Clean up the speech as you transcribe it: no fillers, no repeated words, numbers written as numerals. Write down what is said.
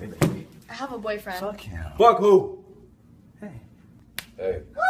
I have a boyfriend. Fuck him. Fuck who? Hey. Hey.